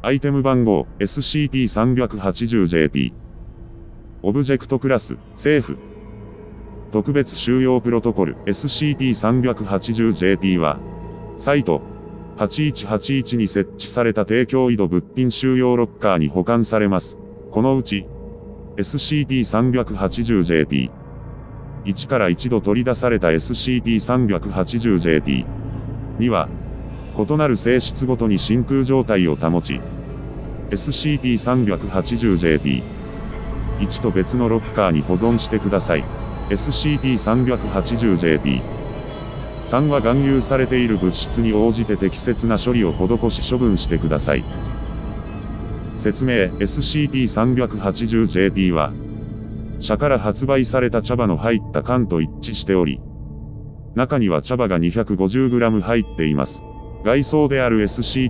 アイテム番号 SCP-380JP。オブジェクトクラス、政府。特別収容プロトコル SCP-380JP は、サイト8181に設置された提供井戸物品収容ロッカーに保管されます。このうち、SCP-380JP。1から1度取り出された SCP-380JP には、異なる性質ごとに真空状態を保ち、SCP-380JP1 と別のロッカーに保存してください。SCP-380JP3 は含有されている物質に応じて適切な処理を施し処分してください。説明 SCP-380JP は、社から発売された茶葉の入った缶と一致しており、中には茶葉が 250g 入っています。外装である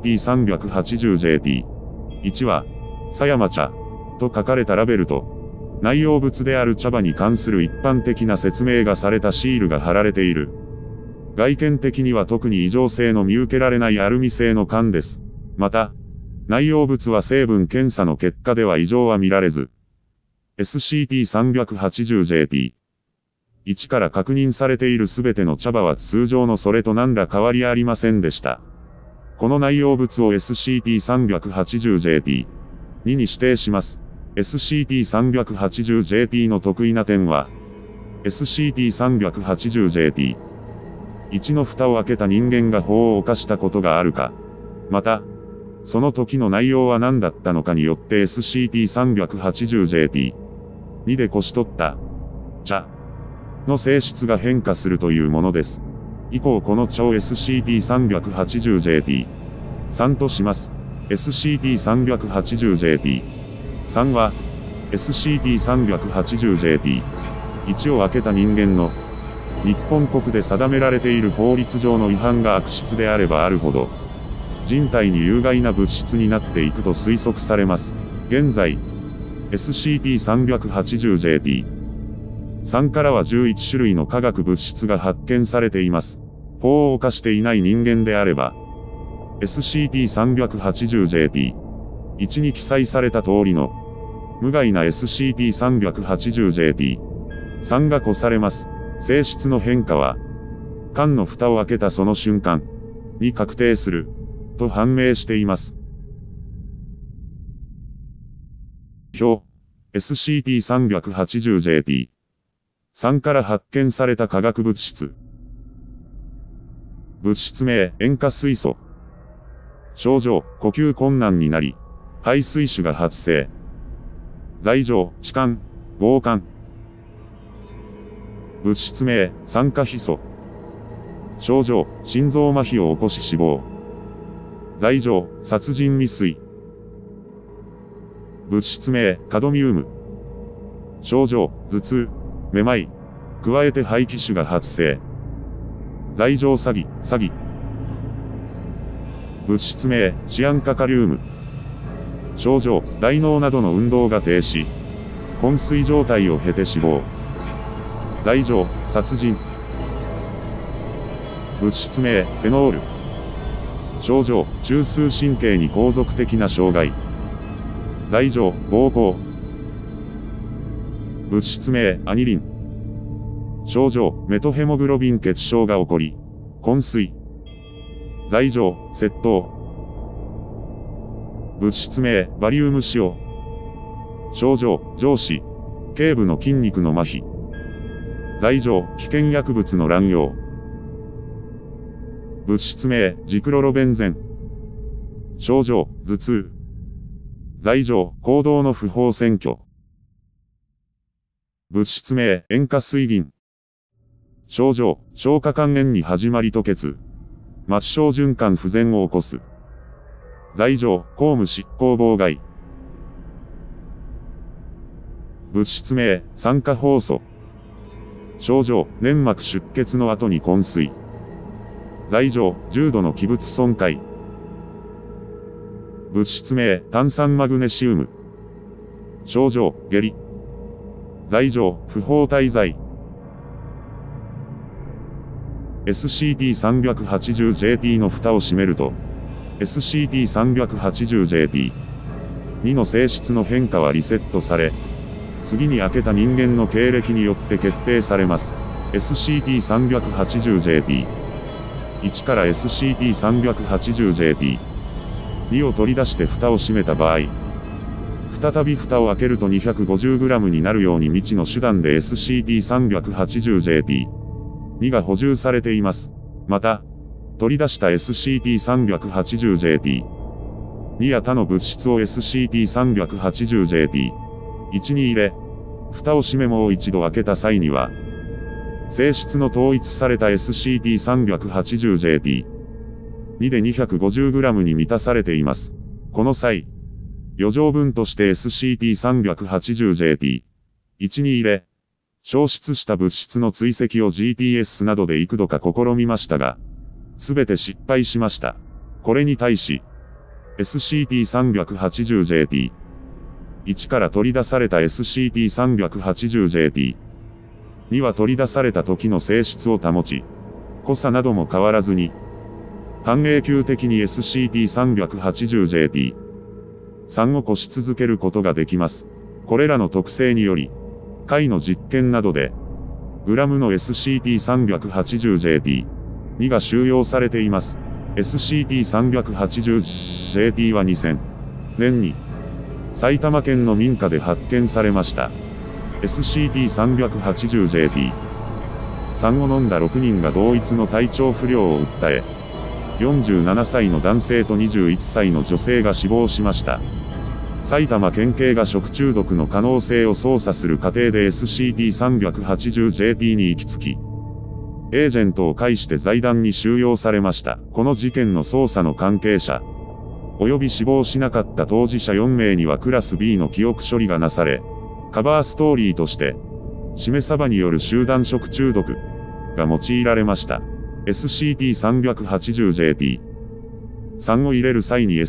SCP-380JP1 は、狭山茶と書かれたラベルと、内容物である茶葉に関する一般的な説明がされたシールが貼られている。外見的には特に異常性の見受けられないアルミ製の缶です。また、内容物は成分検査の結果では異常は見られず、SCP-380JP1 から確認されているすべての茶葉は通常のそれと何ら変わりありませんでした。この内容物を SCP-380JP2 に指定します。SCP-380JP の得意な点は、SCP-380JP1 の蓋を開けた人間が法を犯したことがあるか、また、その時の内容は何だったのかによって SCP-380JP2 でこし取った茶の性質が変化するというものです。以降この茶を SCP-380JP3 とします。SCP-380JP3 は SCP-380JP1 を開けた人間の日本国で定められている法律上の違反が悪質であればあるほど人体に有害な物質になっていくと推測されます。現在、SCP-380JP3 からは11種類の化学物質が発見されています。法を犯していない人間であれば、SCP-380JP1 に記載された通りの無害な SCP-380JP3 がこされます。性質の変化は、缶の蓋を開けたその瞬間に確定すると判明しています。表 SCP-380JP3 から発見された化学物質。物質名、塩化水素。症状、呼吸困難になり、肺水腫が発生。罪状、痴漢、強姦。物質名、酸化ヒ素。症状、心臓麻痺を起こし死亡。罪状、殺人未遂。物質名、カドミウム。症状、頭痛、めまい。加えて肺気腫が発生。罪状詐欺。物質名、シアン化カリウム。症状、大脳などの運動が停止。昏睡状態を経て死亡。罪状、殺人。物質名、フェノール。症状、中枢神経に後続的な障害。罪状、暴行。物質名、アニリン。症状、メトヘモグロビン血症が起こり、昏睡。罪状、窃盗。物質名、バリウム使用。症状、上肢、頸部の筋肉の麻痺。罪状、危険薬物の乱用。物質名、ジクロロベンゼン。症状、頭痛。罪状、行動の不法占拠。物質名、塩化水銀。症状、消化管炎に始まり吐血。末梢循環不全を起こす。罪状、公務執行妨害。物質名、酸化酵素。症状、粘膜出血の後に昏睡。罪状、重度の器物損壊。物質名、炭酸マグネシウム。症状、下痢。罪状、不法滞在。SCP-380JP の蓋を閉めると、 SCP-380JP。2の性質の変化はリセットされ、次に開けた人間の経歴によって決定されます。SCP-380JP。1から SCP-380JP。2を取り出して蓋を閉めた場合、再び蓋を開けると 250g になるように未知の手段で SCP-380JP。2が補充されています。また、取り出した SCP-380JP。2や他の物質を SCP-380JP。1に入れ、蓋を閉めもう一度開けた際には、性質の統一された SCP-380JP。2で 250g に満たされています。この際、余剰分として SCP-380JP。1に入れ、消失した物質の追跡を GPS などで幾度か試みましたが、すべて失敗しました。これに対し、SCP-380JP。1から取り出された SCP-380JP。2は取り出された時の性質を保ち、濃さなども変わらずに、半永久的に SCP-380JP。3を越し続けることができます。これらの特性により、解の実験などで、グラムの SCP-380JP。2が収容されています。SCP-380JP は2000年に、埼玉県の民家で発見されました。SCP-380JP。3を飲んだ6人が同一の体調不良を訴え、47歳の男性と21歳の女性が死亡しました。埼玉県警が食中毒の可能性を捜査する過程で SCP-380JP に行き着き、エージェントを介して財団に収容されました。この事件の捜査の関係者、及び死亡しなかった当事者4名にはクラス B の記憶処理がなされ、カバーストーリーとして、しめ鯖による集団食中毒が用いられました。SCP-380JP。3を入れる際に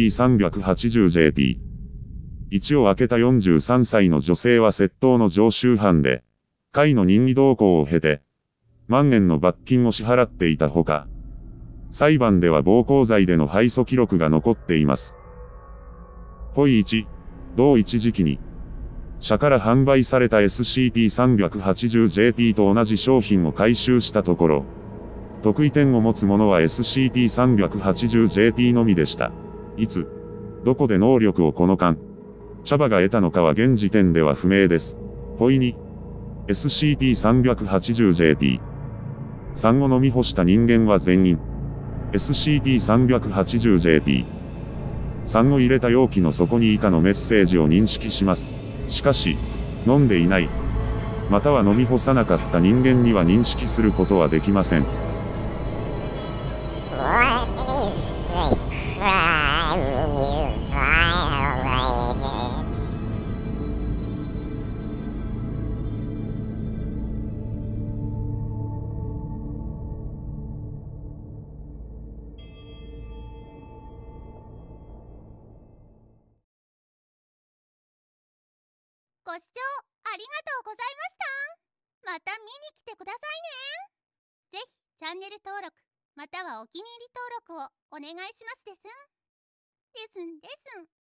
SCP-380JP。1を開けた43歳の女性は窃盗の常習犯で、会の任意同行を経て、万円の罰金を支払っていたほか、裁判では暴行罪での敗訴記録が残っています。ホイ1、同一時期に、社から販売された SCP-380JP と同じ商品を回収したところ、特異点を持つものは SCP-380JP のみでした。いつ、どこで能力をこの間、茶葉が得たのかは現時点では不明です。ホイ2、SCP-380JP。3を飲み干した人間は全員。SCP-380JP。3を入れた容器の底に以下のメッセージを認識します。しかし、飲んでいない、または飲み干さなかった人間には認識することはできません。 ご視聴ありがとうございました。また見に来てくださいね。ぜひチャンネル登録またはお気に入り登録をお願いしますですん。ですんですん。